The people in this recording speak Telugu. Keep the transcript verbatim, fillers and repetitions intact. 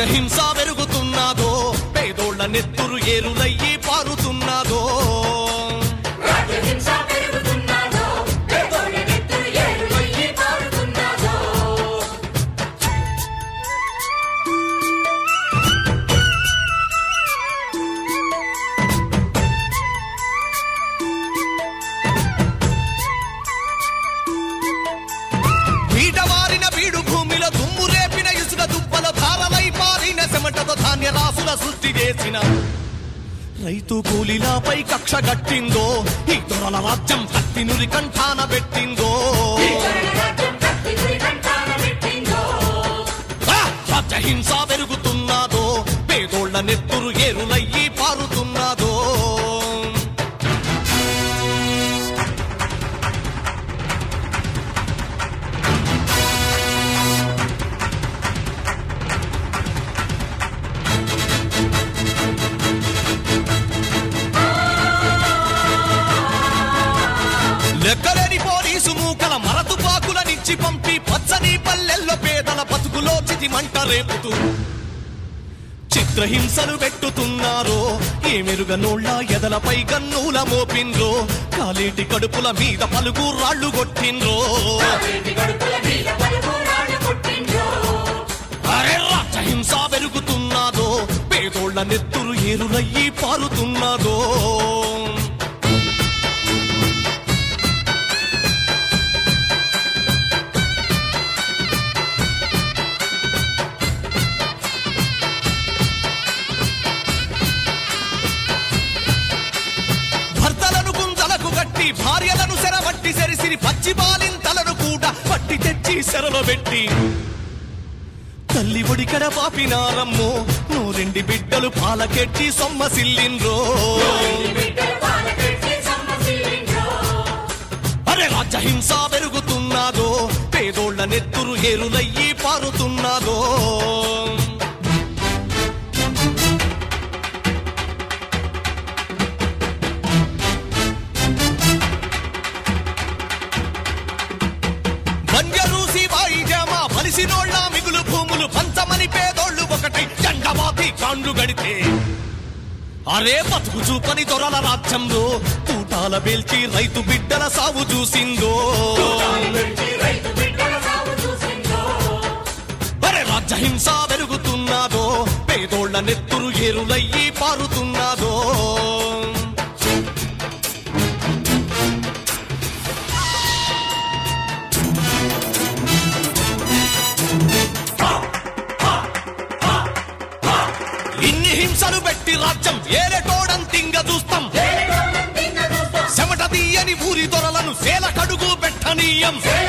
రాజ్యహింస పెరుగుతున్నదో పేదోళ్ల నెత్తురు ఏరులయ్యి పారుతున్నదో సృష్టి చేసిన రైతు కూలీలపై కక్ష గట్టిందో ఈ దొరల రాజ్యం కత్తి నురి కంఠాన పెట్టిందో రాజ్యహింస పెరుగుతున్నదో పేదోళ్ల నెత్తురు ఏరులయ్యి పారుతున్నదో లెక్కలేని పోలీసు మూకల మరతుపాకులనిచ్చి పంపి పచ్చని పల్లెల్లో పేదల బతుకులో చితి మంట రేపుతూ చిత్రహింసలు పెట్టుతున్నారో ఏ మెరుగనోళ్ళ ఎదలపై గన్నుల మోపిండ్రో కాలేటి కడుపుల మీద పలుగు రాళ్లు కొట్టిండ్రో అరే రాజ్యహింస పెరుగుతున్నదో పేదోళ్ల నెత్తురు ఏరులయ్యి పారుతున్నదో భార్యలను సెరబట్టి సెరిసిరి పచ్చి బాలింతలను కూడా పట్టి తెచ్చి సెరలో పెట్టి తల్లి ఒడికడ పాపినారమ్మో నూరెండి బిడ్డలు పాలకెట్టి సొమ్మసిల్లిండ్రో అరే రాజ్యహింస పెరుగుతున్నదో పేదోళ్ల నెత్తురు ఏరులయ్యి పారుతున్నదో బలిసినోళ్ళ మిగులు భూములు పంచమని పేదోళ్ళు ఒకటై జండబాతి కాండ్లు గడితే అరే బతుకు చూపని దొరల రాజ్యంలో తూటాల బెల్చి రైతు బిడ్డల సాగు చూసిందో అరే రాజ్యహింస పెరుగుతున్నదో పేదోళ్ల నెత్తురు ఏరులయ్యి పారుతున్నదో ఇన్ని హింసలు పెట్టి రాజ్యం ఏలటోడంతింగ చూస్తాం చెమట తీయని ఊరి దొరలను సేల కడుగు పెట్టనీయం